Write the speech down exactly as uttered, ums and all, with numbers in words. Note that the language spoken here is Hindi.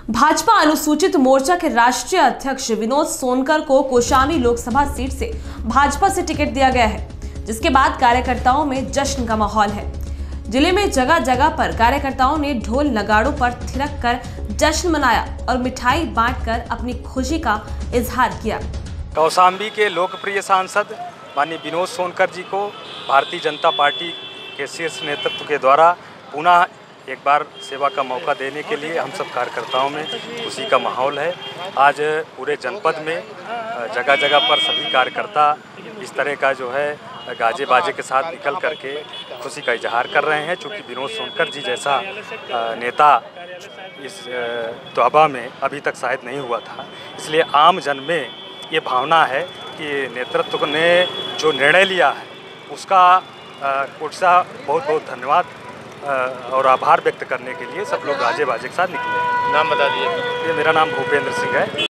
भाजपा अनुसूचित मोर्चा के राष्ट्रीय अध्यक्ष विनोद सोनकर को कौशाम्बी लोकसभा सीट से भाजपा से टिकट दिया गया है, जिसके बाद कार्यकर्ताओं में जश्न का माहौल है। जिले में जगह जगह पर कार्यकर्ताओं ने ढोल नगाड़ों पर थिरक कर जश्न मनाया और मिठाई बांटकर अपनी खुशी का इजहार किया। कौशाम्बी के लोकप्रिय सांसद माननीय विनोद सोनकर जी को भारतीय जनता पार्टी के शीर्ष नेतृत्व के द्वारा पुनः एक बार सेवा का मौका देने के लिए हम सब कार्यकर्ताओं में खुशी का माहौल है। आज पूरे जनपद में जगह जगह पर सभी कार्यकर्ता इस तरह का जो है गाजे बाजे के साथ निकल करके खुशी का इजहार कर रहे हैं। चूँकि विनोद सोनकर जी जैसा नेता इस तौबा में अभी तक शायद नहीं हुआ था, इसलिए आम जन में ये भावना है कि नेतृत्व ने जो निर्णय लिया है उसका कोटसा बहुत बहुत धन्यवाद और आभार व्यक्त करने के लिए सब लोग गाजे बाजे के साथ निकले। नाम बता दिए। ये मेरा नाम भूपेंद्र सिंह है।